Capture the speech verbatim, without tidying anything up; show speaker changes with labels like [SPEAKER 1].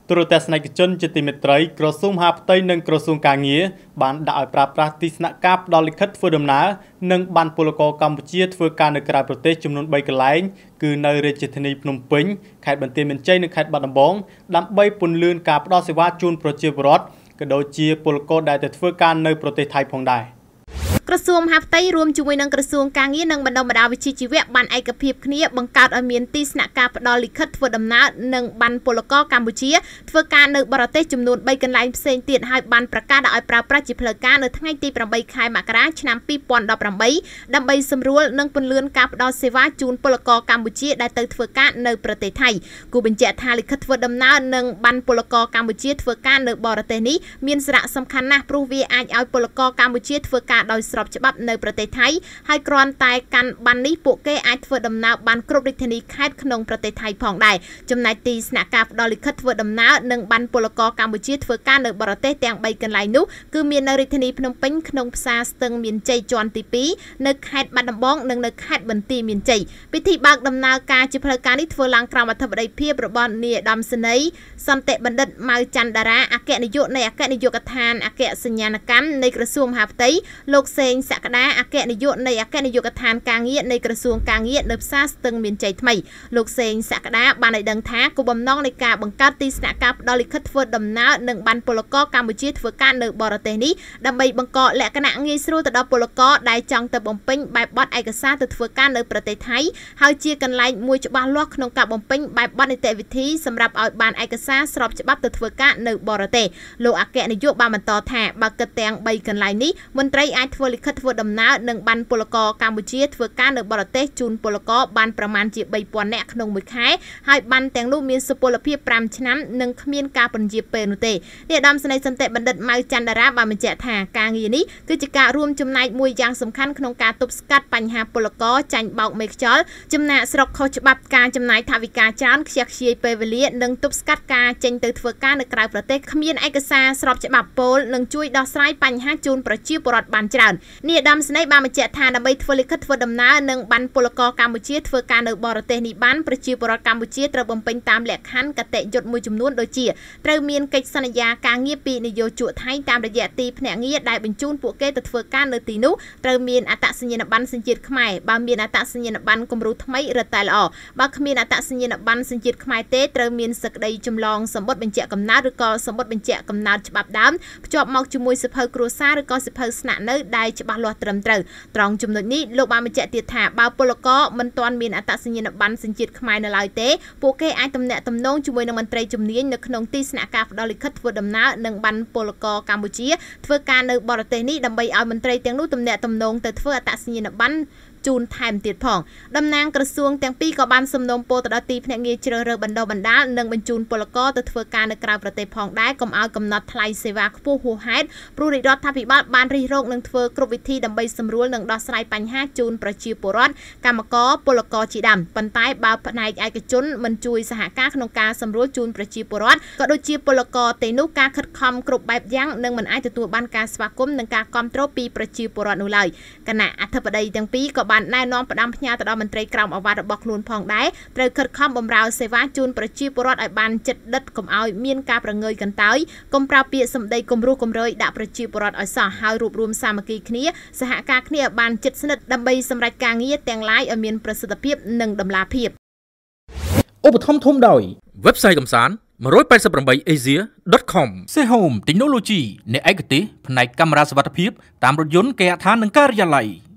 [SPEAKER 1] ទូរទស្សនិកជនជាទីមេត្រីក្រសួងមហាផ្ទៃនិងក្រសួងការងារបានដាក់ឲ្យប្រើប្រាស់ទីស្នាក់ការផ្ដល់លិខិតធ្វើដំណើរនិងបានពលករកម្ពុជាធ្វើការនៅក្រៅប្រទេសចំនួនបីកន្លែងគឺនៅរាជធានីភ្នំពេញខេត្តបន្ទាយមានជ័យនិងខេត្តបាត់ដំបងដើម្បីពន្លឿនការផ្ដល់សេវាជូនប្រជាពលរដ្ឋក៏ដូចជាពលករដែលទៅធ្វើការនៅប្រទេសថៃផងដែរ
[SPEAKER 2] ក្រសួងមហាផ្ទៃរួមជាមួយនឹងក្រសួងការងារនិងបណ្ដុំបណ្ដាលវិជ្ជាជីវៈបានឯកភាពគ្នាបង្កើតឲ្យមានទីស្នាក់ការផ្ដល់លិខិតធ្វើដំណើរនិងបានពលករកម្ពុជាធ្វើការនៅបរទេសចំនួនបីកន្លែងផ្សេងទៀតហើយបានប្រកាសឲ្យប្រើប្រាស់ជាផ្លូវការនៅថ្ងៃទីប្រាំបីខែមករាឆ្នាំពីរពាន់ដប់ប្រាំបីដើម្បីសម្រួលនិងពន្លឿនការផ្ដល់សេវាជូនពលករកម្ពុជាដែលទៅធ្វើការនៅប្រទេសថៃគូបញ្ជាក់ថាលិខិតធ្វើដំណើរនិងបានពលករកម្ពុជាធ្វើការនៅបរទេសនេះមានសារៈសំខាន់ណាស់ព្រោះវាអាចឲ្យពលករកម្ពុជាធ្វើការដោយស្របច្បាប់នៅប្រទេសថៃហើយគ្រាន់តែកាន់បាននេះពួកគេអាចធ្វើដំណើរបានគ្រប់រាជធានីខេត្តក្នុងប្រទេសថៃផងដែរចំណែកទីស្នាក់ការផ្ដល់លិខិតធ្វើដំណើរនិងបានពលករកម្ពុជាធ្វើការនៅបរទេសទាំងបីកន្លែងនោះគឺមាននៅរាជធានីភ្នំពេញក្នុងផ្សារស្ទឹងមានជ័យជាន់ទីពីរនៅខេត្តបាត់ដំបងនិងនៅខេត្តបន្ទាយមានជ័យពិធីបើកដំណើរការជាផ្លូវការនេះធ្វើឡើងក្រោមអធិបតីភាពរបស់នាយឧត្តមសេនីយ៍សន្តិបណ្ឌិតម៉ៅច័ន្ទតារាអគ្គនាយកនៃអគ្គនាយកដ្ឋានអគ្គសញ្ញាណកម្មនៃក្រសួងមហាផ្ទៃលោកសេងសក្តាអគ្គនាយកនៃអគ្គនាយកដ្ឋានការងារនៃក្រសួងការងារនៅផ្សារស្ទឹងមានជ័យថ្មីលោកសេងសក្តាបានឲ្យដឹងថាគោលបំណងនៃការបង្កើតទីស្នាក់ការផ្ដល់លិខិតធ្វើដំណើរនិងបានពលករកម្ពុជាធ្វើការនៅបរទេសនេះដើម្បីបង្កលក្ខណៈងាយស្រួលទៅដល់ពលករដែលចង់ទៅបំពេញបែបបទឯកសារទៅធ្វើការនៅប្រទេសថៃហើយជាកន្លែងមួយច្បាស់លាស់ក្នុងការបំពេញបែបបទនីតិវិធីសម្រាប់ឲ្យបានឯកសារស្របច្បាប់ទៅធ្វើការនៅបរទេសលោកអគ្គនាយកបានបន្តថាបើគិតទាំងបីកន្លែងនេះមន្ត្រីអាចធ្វើលិខិតធ្វើដំណើរនិងបានពលករកម្ពុជាធ្វើការនៅបរទេសជូនពលករបានប្រមាណជាបីពាន់នាក់ក្នុងមួយខែហើយបានទាំងនោះមានសុពលភាពប្រាំឆ្នាំនិងគ្មានការពន្យាពេលនោះទេនាយឧត្តមសេនីយ៍សន្តិបណ្ឌិតម៉ៅច័ន្ទតារាបានបញ្ជាក់ថាការងារនេះគឺជាការរួមចំណែកមួយយ៉ាងសំខាន់ក្នុងការទប់ស្កាត់បញ្ហាពលករចាញ់បោកមេខ្យល់ចំណាក់ស្រុកខុសច្បាប់ការចំណាយថវិកាច្រើនខ្ជះខ្ជាយពេលវេលានិងទប់ស្កាត់ការចេញទៅធ្វើការនៅក្រៅប្រទេសគ្មានឯកសារស្របច្បាប់ពលនិងជួយដោះស្រាយបញ្ហាជូនប្រជាពលរដ្ឋបានច្រើននាយឧត្តមសេនីយ៍បានបញ្ជាក់ថាដើម្បីធ្វើលិខិតធ្វើដំណើរនិងបានពលករកម្ពុជាធ្វើការនៅបរទេសនេះបានប្រជាពលរដ្ឋកម្ពុជាត្រូវបំពេញតាមលក្ខខណ្ឌកតេយ្យមួយចំនួនដូចជាត្រូវមានកិច្ចសន្យាការងារពីនយោជកថៃតាមរយៈទីភ្នាក់ងារដែលបញ្ជូនពួកគេទៅធ្វើការនៅទីនោះត្រូវមានអត្តសញ្ញាណប័ណ្ណសញ្ជាតិខ្មែរបើមានអត្តសញ្ញាណប័ណ្ណគំរូថ្មីរឹតតែល្អបើគ្មានអត្តសញ្ញាណប័ណ្ណសញ្ជាតិខ្មែរទេត្រូវមានសេចក្តីចម្លងសម្បត្តិបញ្ជាក់កំណើតឬក៏សម្បត្តិបញ្ជាក់កំណើតច្បាប់ដើមភ្ជាប់មកជាមួយសៀវភៅគ្រួសារឬក៏សៀវភៅស្នាក់នៅដែលច្បាស់លាស់ត្រឹមត្រូវត្រង់ចំណុចនេះលោកបានបញ្ជាក់ទៀតថាបើពលករមិនទាន់មានអត្តសញ្ញាណប័ណ្ណសញ្ជាតិខ្មែរនៅឡើយទេពួកគេអាចទំនាក់ទំនងជាមួយនឹងមន្ត្រីជំនាញនៅក្នុងទីស្នាក់ការផ្ដល់លិខិតធ្វើដំណើរនិងបានពលករកម្ពុជាធ្វើការនៅបរទេសនេះដើម្បីឲ្យមន្ត្រីទាំងនោះទំនាក់ទំនងទៅធ្វើអត្តសញ្ញាណប័ណ្ណជូនថែមទៀតផងតំណាងក្រសួងទាំងពីរក៏បានសំណូមពរទៅដល់ទីភ្នាក់ងារជ្រើសរើសបណ្ដុះបណ្ដាលនិងបញ្ជូនពលករទៅធ្វើការនៅក្រៅប្រទេសផងដែរកុំឲ្យកំណត់ថ្លៃសេវាខ្ពស់ហួសហេតុព្រោះរាជរដ្ឋាភិបាលបានរិះរោចនឹងធ្វើគ្រប់វិធីដើម្បីសម្រួលនិងដោះស្រាយបញ្ហាជូនប្រជាពលរដ្ឋកម្មករពលករជាដើមប៉ុន្តែបើផ្នែកឯកជនមិនជួយសហការក្នុងការសម្រួលជូនប្រជាពលរដ្ឋក៏ដូចជាពលករទេនោះការខិតខំគ្រប់បែបយ៉ាងនឹងមិនអាចទទួលបានការស្វាគមន៍និងការគាំទ្រពីប្រជាពលរដ្ឋនោះឡើយគណៈអធិបតីទាំងពីរក៏បានណែនាំផ្ដាំផ្ញើទៅដល់មន្ត្រីក្រមអាវ៉ាត់របស់ខ្លួនផងដែរត្រូវខិតខំបម្រើសេវាជូនប្រជាពលរដ្ឋឲ្យបានចិត្តដិតកុំឲ្យមានការប្រងើយកន្តើយកុំប្រើពាក្យសម្ដីគំរោះគំរើយដាក់ប្រជាពលរដ្ឋឲ្យសោះហើយរួបរวมសាមគ្គីគ្នាសហការគ្នាឲ្យបានជិតស្និទ្ធដើម្បីសម្រេចការងារទាំងឡាយឲ្យមានប្រសិទ្ធភាពនិងតម្លាភាព
[SPEAKER 3] ឧបត្ថម្ភធំដោយ website កំសាន្ត one eighty-eight asia dot com Sehome Technology អ្នកឯកទេសផ្នែកកាមេរ៉ាសុវត្ថិភាពតាមរថយន្តគេហដ្ឋាននិងការិយាល័យ